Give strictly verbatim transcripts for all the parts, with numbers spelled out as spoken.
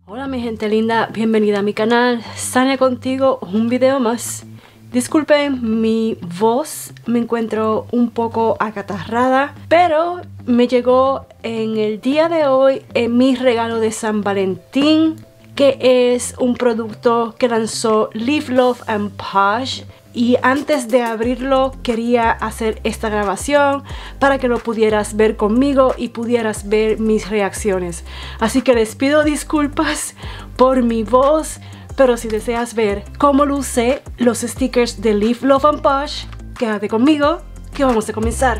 Hola mi gente linda, bienvenida a mi canal, Sania contigo, un video más. Disculpen mi voz, me encuentro un poco acatarrada, pero me llegó en el día de hoy en mi regalo de San Valentín, que es un producto que lanzó Live Love and Posh. Y antes de abrirlo quería hacer esta grabación para que lo pudieras ver conmigo y pudieras ver mis reacciones. Así que les pido disculpas por mi voz, pero si deseas ver cómo luce los stickers de Live Love and Posh, quédate conmigo que vamos a comenzar.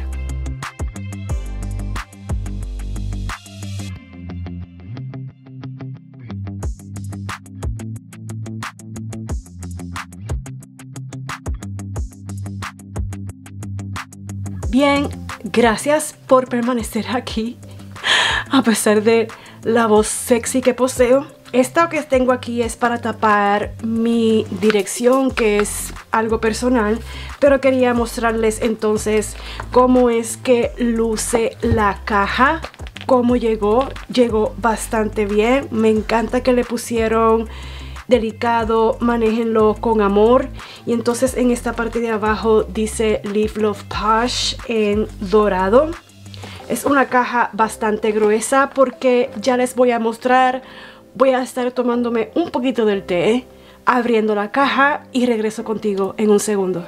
Bien, gracias por permanecer aquí a pesar de la voz sexy que poseo. Esto que tengo aquí es para tapar mi dirección, que es algo personal, pero quería mostrarles entonces cómo es que luce la caja, cómo llegó. Llegó bastante bien, me encanta que le pusieron delicado, manéjenlo con amor. Y entonces en esta parte de abajo dice Live Love Posh en dorado. Es una caja bastante gruesa porque ya les voy a mostrar. Voy a estar tomándome un poquito del té, abriendo la caja y regreso contigo en un segundo.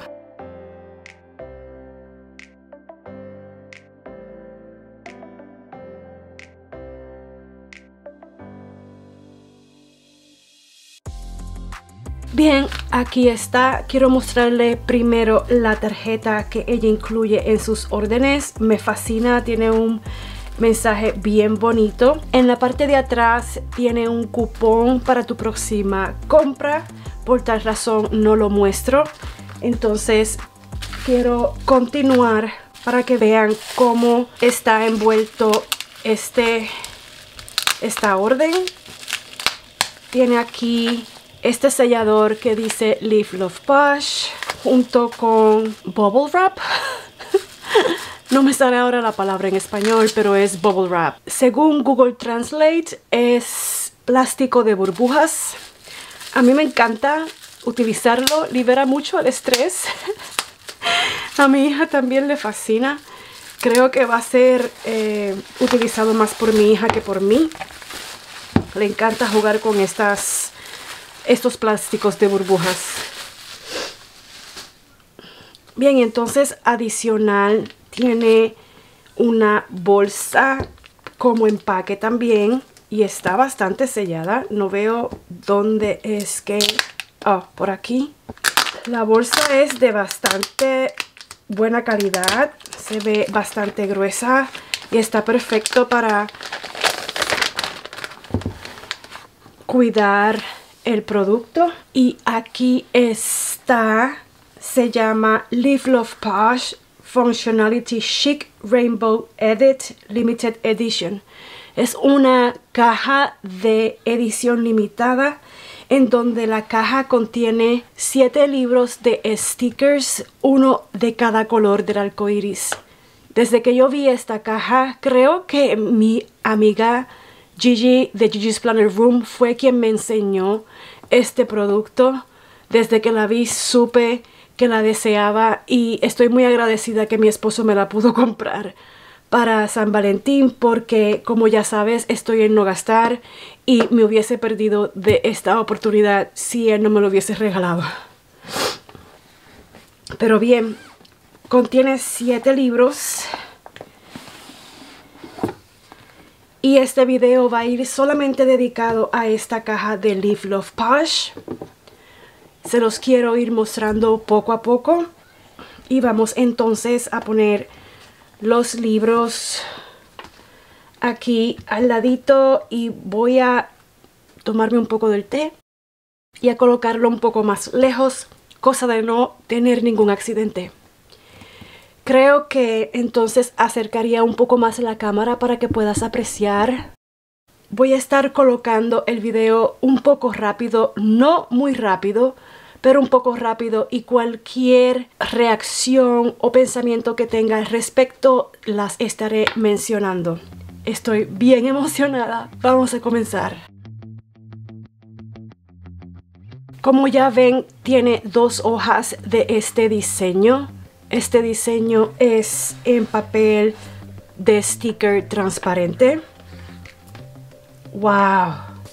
Bien, aquí está. Quiero mostrarle primero la tarjeta que ella incluye en sus órdenes. Me fascina, tiene un mensaje bien bonito. En la parte de atrás tiene un cupón para tu próxima compra. Por tal razón no lo muestro. Entonces quiero continuar para que vean cómo está envuelto este, esta orden. Tiene aquí este sellador que dice Live Love Posh junto con bubble wrap. No me sale ahora la palabra en español, pero es bubble wrap. Según Google Translate es plástico de burbujas. A mí me encanta utilizarlo, libera mucho el estrés. A mi hija también le fascina. Creo que va a ser eh, utilizado más por mi hija que por mí. Le encanta jugar con estas estos plásticos de burbujas. Bien, entonces adicional tiene una bolsa como empaque también y está bastante sellada. No veo dónde es que... Oh, por aquí. La bolsa es de bastante buena calidad. Se ve bastante gruesa y está perfecto para cuidar el producto. Y aquí está, se llama Live Love Posh Functionality Chic Rainbow Edit Limited Edition. Es una caja de edición limitada en donde la caja contiene siete libros de stickers, uno de cada color del arco iris. Desde que yo vi esta caja, creo que mi amiga Gigi de Gigi's Planner Room fue quien me enseñó este producto. Desde que la vi supe que la deseaba y estoy muy agradecida que mi esposo me la pudo comprar para San Valentín, porque como ya sabes estoy en no gastar y me hubiese perdido de esta oportunidad si él no me lo hubiese regalado. Pero bien, contiene siete libros. Y este video va a ir solamente dedicado a esta caja de Live Love Posh. Se los quiero ir mostrando poco a poco. Y vamos entonces a poner los libros aquí al ladito. Y voy a tomarme un poco del té y a colocarlo un poco más lejos, cosa de no tener ningún accidente. Creo que entonces acercaría un poco más la cámara para que puedas apreciar. Voy a estar colocando el video un poco rápido, no muy rápido, pero un poco rápido, y cualquier reacción o pensamiento que tenga al respecto las estaré mencionando. Estoy bien emocionada. Vamos a comenzar. Como ya ven, tiene dos hojas de este diseño. Este diseño es en papel de sticker transparente. ¡Wow!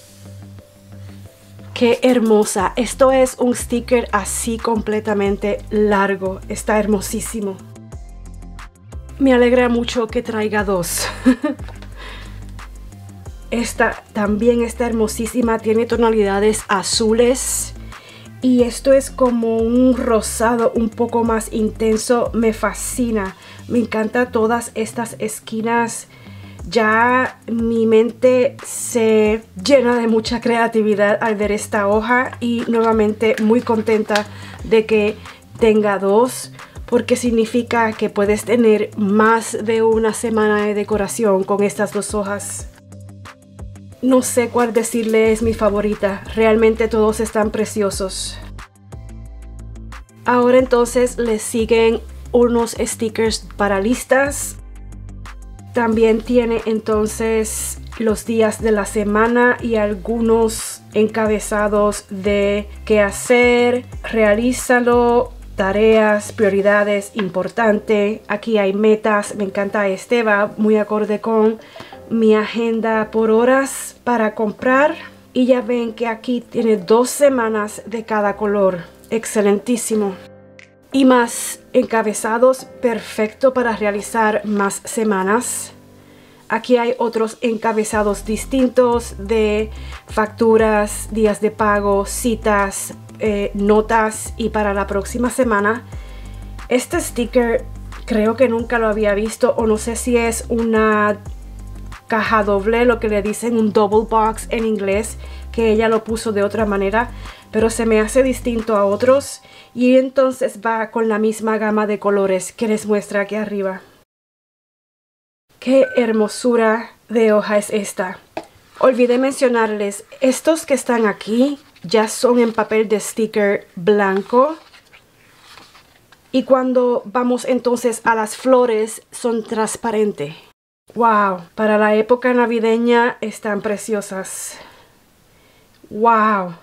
¡Qué hermosa! Esto es un sticker así completamente largo. Está hermosísimo. Me alegra mucho que traiga dos. Esta también está hermosísima. Tiene tonalidades azules. Y esto es como un rosado un poco más intenso. Me fascina. Me encanta todas estas esquinas. Ya mi mente se llena de mucha creatividad al ver esta hoja. Y nuevamente muy contenta de que tenga dos. Porque significa que puedes tener más de una semana de decoración con estas dos hojas. No sé cuál decirle es mi favorita. Realmente todos están preciosos. Ahora entonces les siguen unos stickers para listas. También tiene entonces los días de la semana y algunos encabezados de qué hacer, realízalo, tareas, prioridades, importante. Aquí hay metas. Me encanta este, va muy acorde con mi agenda por horas para comprar. Y ya ven que aquí tiene dos semanas de cada color. Excelentísimo. Y más encabezados, perfecto para realizar más semanas. Aquí hay otros encabezados distintos de facturas, días de pago, citas, eh, notas y para la próxima semana. Este sticker creo que nunca lo había visto, o no sé si es una caja doble, lo que le dicen un double box en inglés, que ella lo puso de otra manera, pero se me hace distinto a otros. Y entonces va con la misma gama de colores que les muestra aquí arriba. ¡Qué hermosura de hoja es esta! Olvidé mencionarles, estos que están aquí ya son en papel de sticker blanco. Y cuando vamos entonces a las flores, son transparentes. ¡Wow! Para la época navideña están preciosas. ¡Wow!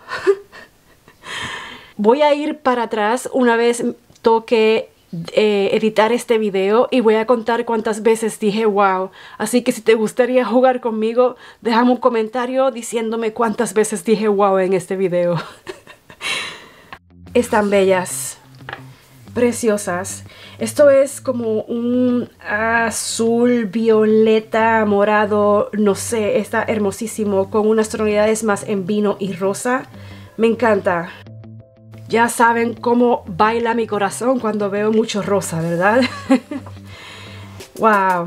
Voy a ir para atrás una vez toque eh, editar este video y voy a contar cuántas veces dije wow. Así que si te gustaría jugar conmigo, déjame un comentario diciéndome cuántas veces dije wow en este video. Están bellas, preciosas. Esto es como un azul, violeta, morado, no sé, está hermosísimo, con unas tonalidades más en vino y rosa. Me encanta. Ya saben cómo baila mi corazón cuando veo mucho rosa, ¿verdad? ¡Wow!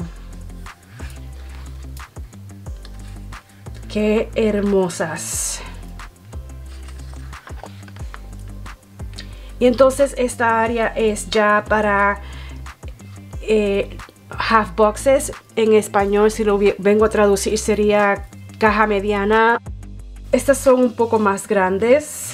¡Qué hermosas! Y entonces esta área es ya para eh, half boxes. En español, si lo vengo a traducir, sería caja mediana. Estas son un poco más grandes.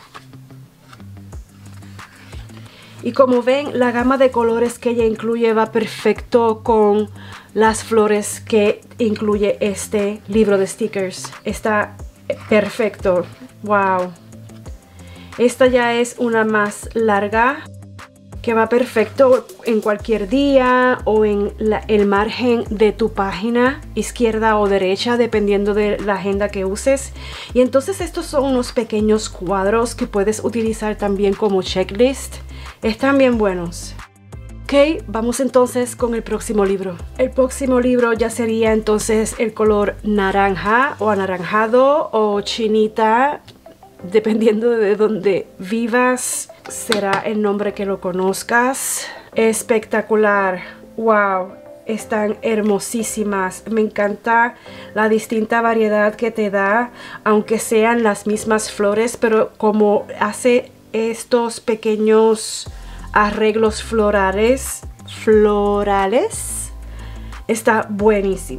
Y como ven, la gama de colores que ella incluye va perfecto con las flores que incluye este libro de stickers. Está perfecto. ¡Wow! Esta ya es una más larga que va perfecto en cualquier día o en la, el margen de tu página, izquierda o derecha, dependiendo de la agenda que uses. Y entonces estos son unos pequeños cuadros que puedes utilizar también como checklist. Están bien buenos. Ok, vamos entonces con el próximo libro. El próximo libro ya sería entonces el color naranja o anaranjado o chinita, dependiendo de donde vivas, será el nombre que lo conozcas. Espectacular. Wow, están hermosísimas. Me encanta la distinta variedad que te da, aunque sean las mismas flores, pero como hace estos pequeños arreglos florales, florales, está buenísimo.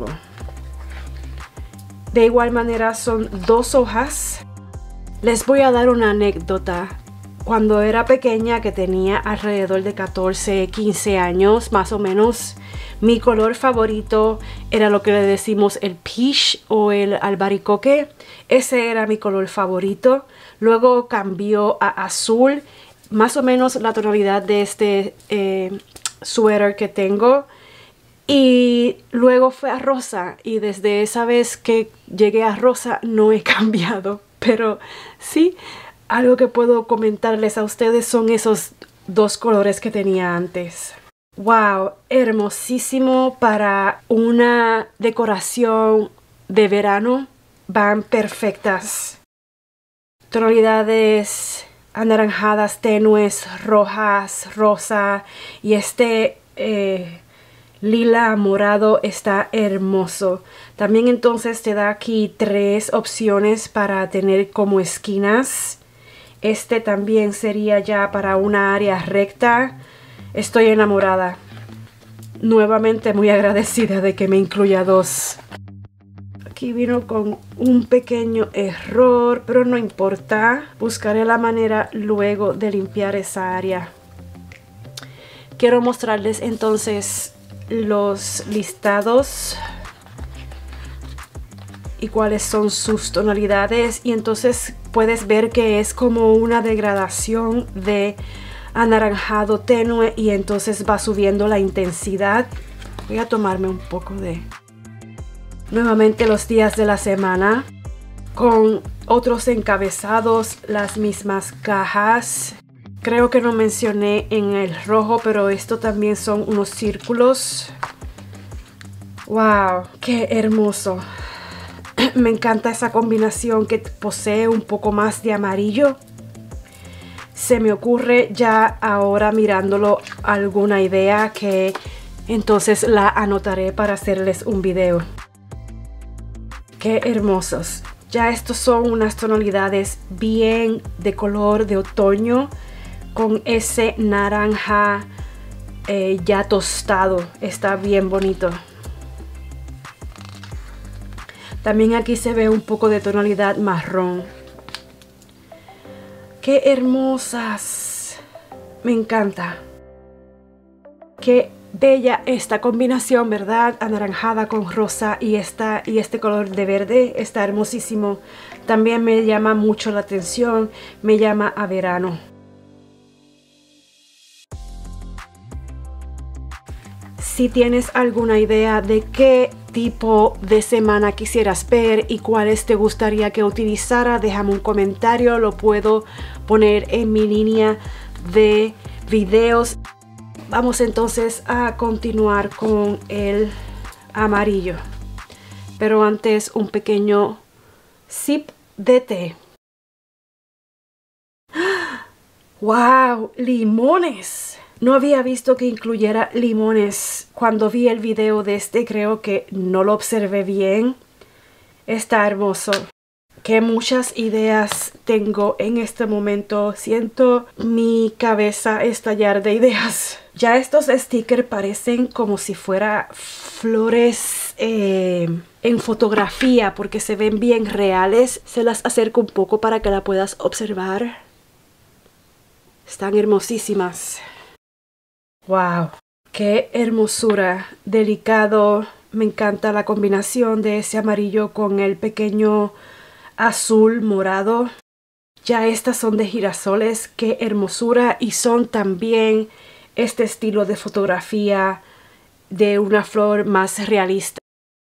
De igual manera son dos hojas. Les voy a dar una anécdota. Cuando era pequeña, que tenía alrededor de catorce, quince años más o menos, mi color favorito era lo que le decimos el peach o el albaricoque. Ese era mi color favorito. Luego cambió a azul, más o menos la tonalidad de este eh, suéter que tengo. Y luego fue a rosa, y desde esa vez que llegué a rosa no he cambiado. Pero sí, algo que puedo comentarles a ustedes son esos dos colores que tenía antes. ¡Wow! Hermosísimo para una decoración de verano. Van perfectas. Tonalidades anaranjadas, tenues, rojas, rosa. Y este eh, lila morado está hermoso. También entonces te da aquí tres opciones para tener como esquinas. Este también sería ya para una área recta. Estoy enamorada. Nuevamente muy agradecida de que me incluya dos. Aquí vino con un pequeño error, pero no importa. Buscaré la manera luego de limpiar esa área. Quiero mostrarles entonces los listados y cuáles son sus tonalidades. Y entonces puedes ver que es como una degradación de anaranjado tenue y entonces va subiendo la intensidad. Voy a tomarme un poco de... Nuevamente los días de la semana con otros encabezados, las mismas cajas. Creo que no mencioné en el rojo, pero esto también son unos círculos. ¡Wow! ¡Qué hermoso! Me encanta esa combinación que posee un poco más de amarillo. Se me ocurre ya ahora mirándolo alguna idea que entonces la anotaré para hacerles un video. ¡Qué hermosos! Ya estos son unas tonalidades bien de color de otoño con ese naranja eh, ya tostado. Está bien bonito. También aquí se ve un poco de tonalidad marrón. ¡Qué hermosas! Me encanta. ¡Qué bella esta combinación, ¿verdad? Anaranjada con rosa y, esta, y este color de verde. Está hermosísimo. También me llama mucho la atención. Me llama a verano. Si tienes alguna idea de qué tipo de semana quisieras ver y cuáles te gustaría que utilizara, déjame un comentario, lo puedo poner en mi línea de videos. Vamos entonces a continuar con el amarillo, pero antes un pequeño sip de té. ¡Wow! ¡Limones! No había visto que incluyera limones. Cuando vi el video de este creo que no lo observé bien. Está hermoso. Qué muchas ideas tengo en este momento. Siento mi cabeza estallar de ideas. Ya estos stickers parecen como si fuera flores eh, en fotografía porque se ven bien reales. Se las acerco un poco para que la puedas observar. Están hermosísimas. ¡Wow! ¡Qué hermosura! Delicado. Me encanta la combinación de ese amarillo con el pequeño azul morado. Ya estas son de girasoles. ¡Qué hermosura! Y son también este estilo de fotografía de una flor más realista.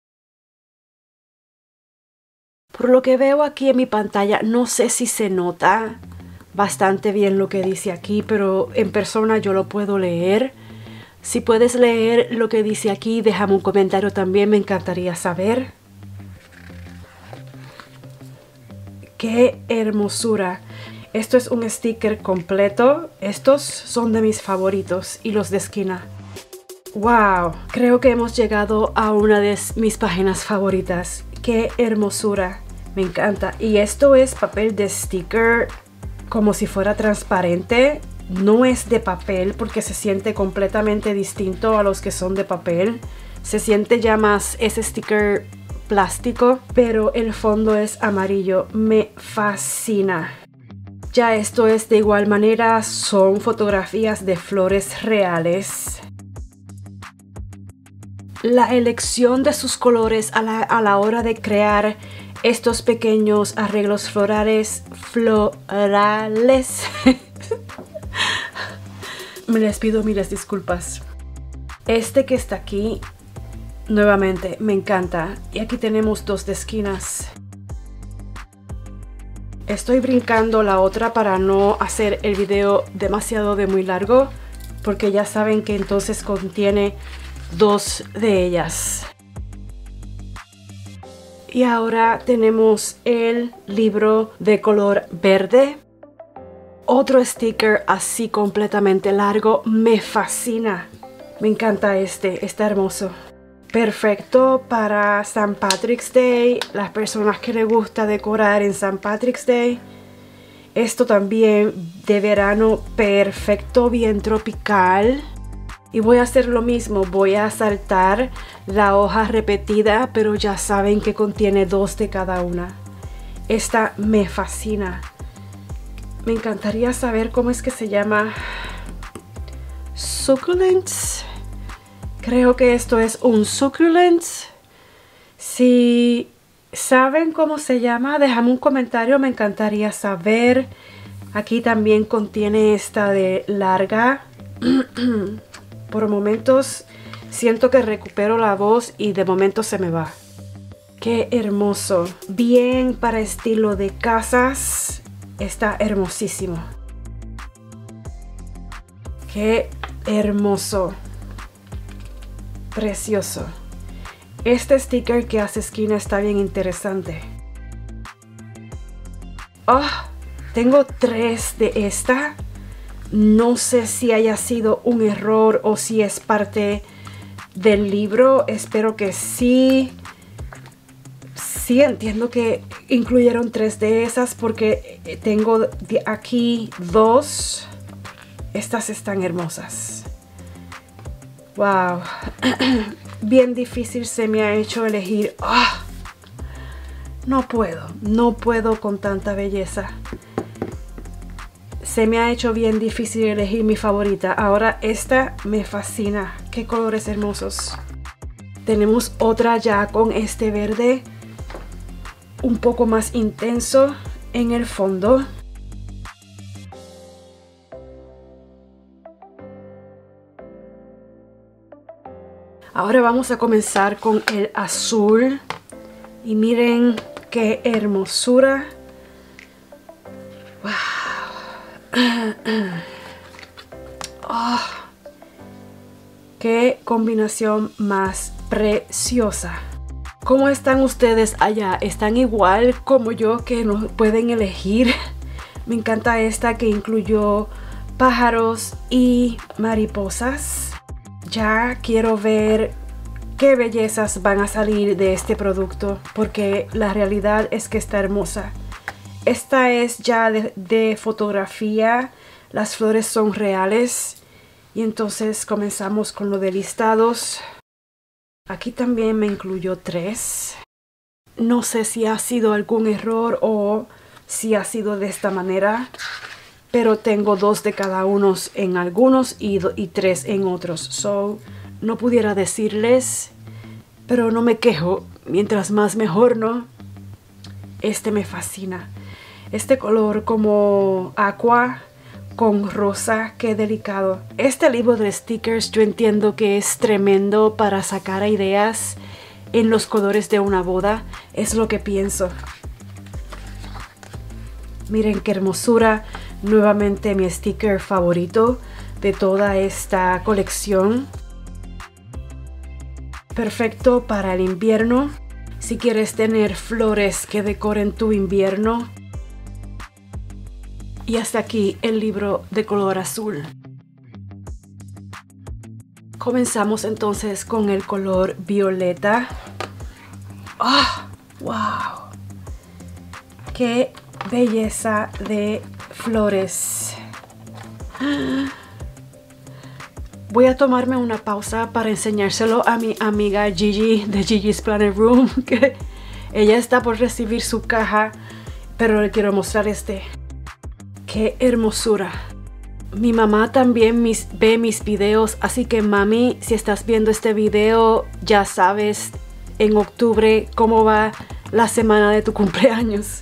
Por lo que veo aquí en mi pantalla, no sé si se nota bastante bien lo que dice aquí, pero en persona yo lo puedo leer. Si puedes leer lo que dice aquí, déjame un comentario también, me encantaría saber. ¡Qué hermosura! Esto es un sticker completo. Estos son de mis favoritos y los de esquina. ¡Wow! Creo que hemos llegado a una de mis páginas favoritas. ¡Qué hermosura! Me encanta. Y esto es papel de sticker como si fuera transparente. No es de papel porque se siente completamente distinto a los que son de papel. Se siente ya más ese sticker plástico, pero el fondo es amarillo. Me fascina. Ya esto es de igual manera, son fotografías de flores reales. La elección de sus colores a la, a la hora de crear estos pequeños arreglos florales, florales. Me les pido miles disculpas. Este que está aquí, nuevamente, me encanta. Y aquí tenemos dos de esquinas. Estoy brincando la otra para no hacer el video demasiado de muy largo, porque ya saben que entonces contiene dos de ellas. Y ahora tenemos el libro de color verde. Otro sticker así completamente largo. Me fascina. Me encanta este. Está hermoso. Perfecto para Saint Patrick's Day. Las personas que les gusta decorar en Saint Patrick's Day. Esto también de verano. Perfecto. Bien tropical. Y voy a hacer lo mismo, voy a saltar la hoja repetida, pero ya saben que contiene dos de cada una. Esta me fascina. Me encantaría saber cómo es que se llama. Succulents. Creo que esto es un succulent. Si saben cómo se llama, déjame un comentario, me encantaría saber. Aquí también contiene esta de larga. Por momentos siento que recupero la voz y de momento se me va. Qué hermoso. Bien para estilo de casas. Está hermosísimo. Qué hermoso. Precioso. Este sticker que hace esquina está bien interesante. Oh, tengo tres de esta. No sé si haya sido un error o si es parte del libro. Espero que sí. Sí, entiendo que incluyeron tres de esas porque tengo de aquí dos. Estas están hermosas. Wow. Bien difícil se me ha hecho elegir. Oh, no puedo. No puedo con tanta belleza. Se me ha hecho bien difícil elegir mi favorita. Ahora esta me fascina. Qué colores hermosos. Tenemos otra ya con este verde un poco más intenso en el fondo. Ahora vamos a comenzar con el azul. Y miren qué hermosura. Wow. Oh, qué combinación más preciosa. ¿Cómo están ustedes allá? ¿Están igual como yo que no pueden elegir? Me encanta esta que incluyó pájaros y mariposas. Ya quiero ver qué bellezas van a salir de este producto, porque la realidad es que está hermosa. Esta es ya de, de fotografía, las flores son reales y entonces comenzamos con lo de listados. Aquí también me incluyó tres. No sé si ha sido algún error o si ha sido de esta manera, pero tengo dos de cada uno en algunos y, y tres en otros. So, no pudiera decirles, pero no me quejo. Mientras más mejor, ¿no? Este me fascina. Este color como aqua con rosa, qué delicado. Este libro de stickers yo entiendo que es tremendo para sacar ideas en los colores de una boda. Es lo que pienso. Miren qué hermosura. Nuevamente mi sticker favorito de toda esta colección. Perfecto para el invierno. Si quieres tener flores que decoren tu invierno. Y hasta aquí el libro de color azul. Comenzamos entonces con el color violeta. ¡Oh! ¡Wow! ¡Qué belleza de flores! Voy a tomarme una pausa para enseñárselo a mi amiga Gigi de Gigi's Planet Room, que ella está por recibir su caja, pero le quiero mostrar este. ¡Qué hermosura! Mi mamá también mis, ve mis videos, así que mami, si estás viendo este video, ya sabes en octubre cómo va la semana de tu cumpleaños.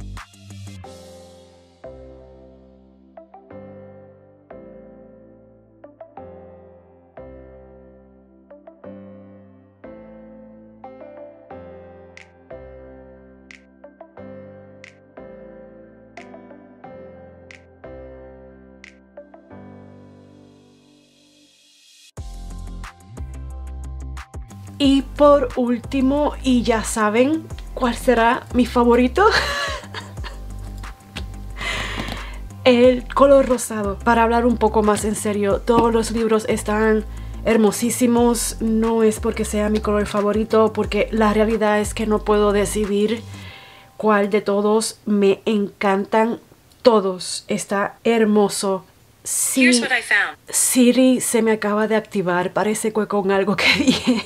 Y por último, y ya saben cuál será mi favorito, el color rosado. Para hablar un poco más en serio, todos los libros están hermosísimos. No es porque sea mi color favorito, porque la realidad es que no puedo decidir cuál de todos. Me encantan todos. Está hermoso. Sí, Siri se me acaba de activar. Parece que con algo que dije.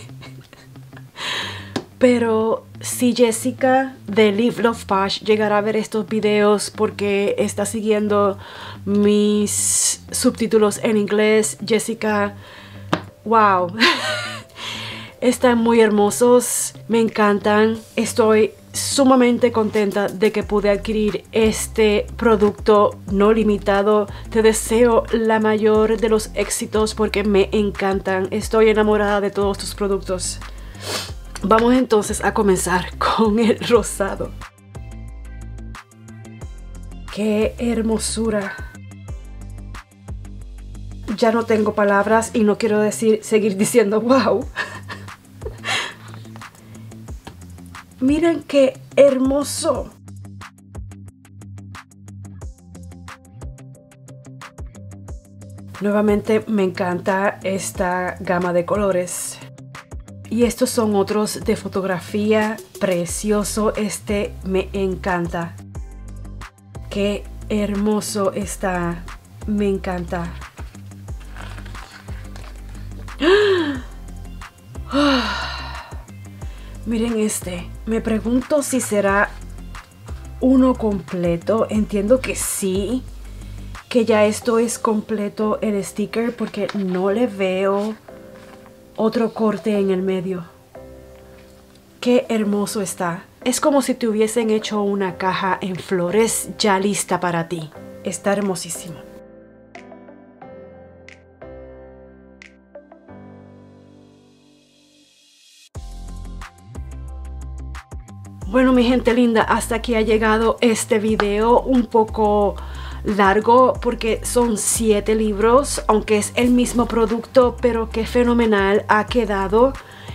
Pero si Jessica de Live Love Posh llegará a ver estos videos porque está siguiendo mis subtítulos en inglés, Jessica, wow, están muy hermosos, me encantan. Estoy sumamente contenta de que pude adquirir este producto no limitado. Te deseo la mayor de los éxitos porque me encantan. Estoy enamorada de todos tus productos. Vamos entonces a comenzar con el rosado. ¡Qué hermosura! Ya no tengo palabras y no quiero decir, seguir diciendo wow. Miren qué hermoso. Nuevamente me encanta esta gama de colores. Y estos son otros de fotografía, precioso. Este me encanta. Qué hermoso está. Me encanta. Miren este. Me pregunto si será uno completo. Entiendo que sí. Que ya esto es completo el sticker porque no le veo otro corte en el medio. Qué hermoso está. Es como si te hubiesen hecho una caja en flores ya lista para ti. Está hermosísimo. Bueno, mi gente linda, hasta aquí ha llegado este video un poco largo porque son siete libros, aunque es el mismo producto, pero qué fenomenal ha quedado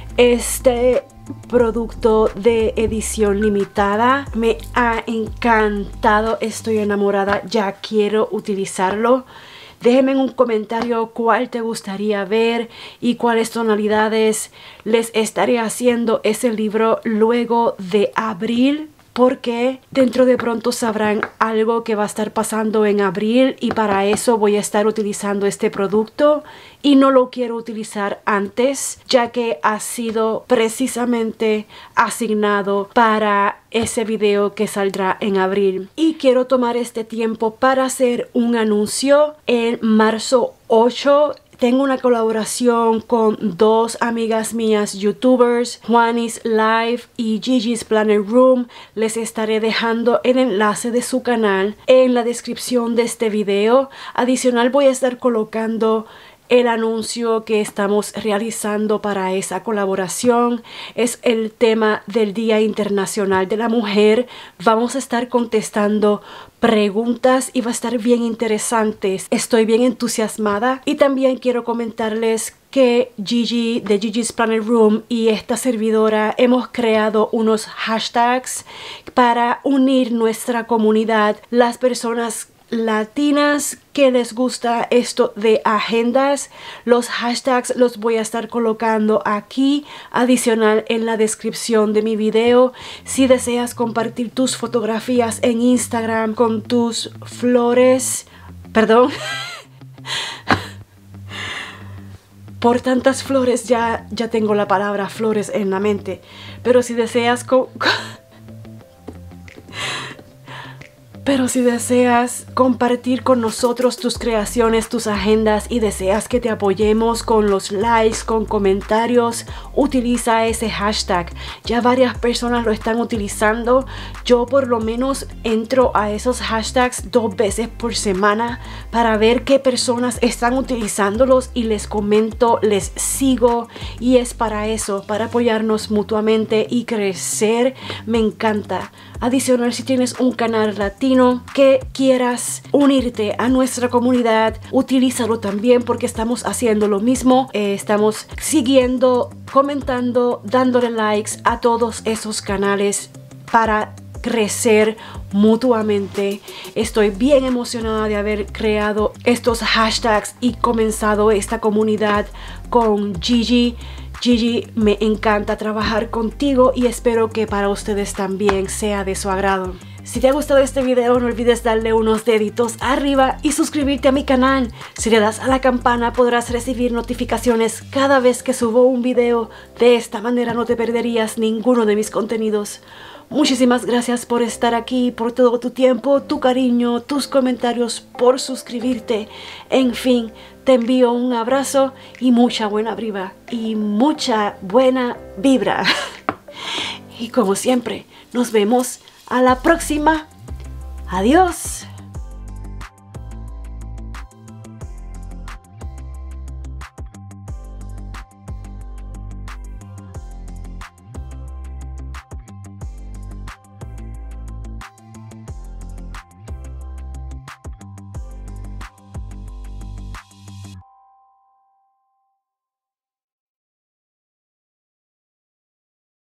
este producto de edición limitada. Me ha encantado, estoy enamorada, ya quiero utilizarlo. Déjenme en un comentario cuál te gustaría ver y cuáles tonalidades les estaré haciendo ese libro luego de abril, porque dentro de pronto sabrán algo que va a estar pasando en abril y para eso voy a estar utilizando este producto y no lo quiero utilizar antes, ya que ha sido precisamente asignado para ese video que saldrá en abril. Y quiero tomar este tiempo para hacer un anuncio. En marzo ocho tengo una colaboración con dos amigas mías youtubers, Juanis Live y Gigi's Planner Room. Les estaré dejando el enlace de su canal en la descripción de este video. Adicional voy a estar colocando el anuncio que estamos realizando para esa colaboración. Es el tema del Día Internacional de la Mujer. Vamos a estar contestando preguntas y va a estar bien interesante. Estoy bien entusiasmada y también quiero comentarles que Gigi de Gigi's Planner Room y esta servidora hemos creado unos hashtags para unir nuestra comunidad, las personas latinas que les gusta esto de agendas. Los hashtags los voy a estar colocando aquí, adicional en la descripción de mi video. Si deseas compartir tus fotografías en Instagram con tus flores, perdón, por tantas flores ya, ya tengo la palabra flores en la mente, pero si deseas co Pero si deseas compartir con nosotros tus creaciones, tus agendas y deseas que te apoyemos con los likes, con comentarios, utiliza ese hashtag. Ya varias personas lo están utilizando. Yo por lo menos entro a esos hashtags dos veces por semana para ver qué personas están utilizándolos y les comento, les sigo, y es para eso, para apoyarnos mutuamente y crecer. Me encanta. Adicional, si tienes un canal latino que quieras unirte a nuestra comunidad, utilízalo también porque estamos haciendo lo mismo. Eh, estamos siguiendo, comentando, dándole likes a todos esos canales para crecer mutuamente. Estoy bien emocionada de haber creado estos hashtags y comenzado esta comunidad con Gigi. Gigi, me encanta trabajar contigo y espero que para ustedes también sea de su agrado. Si te ha gustado este video, no olvides darle unos deditos arriba y suscribirte a mi canal. Si le das a la campana podrás recibir notificaciones cada vez que subo un video. De esta manera no te perderías ninguno de mis contenidos. Muchísimas gracias por estar aquí, por todo tu tiempo, tu cariño, tus comentarios, por suscribirte. En fin, te envío un abrazo y mucha buena vibra. Y mucha buena vibra. Y como siempre, nos vemos a la próxima. Adiós.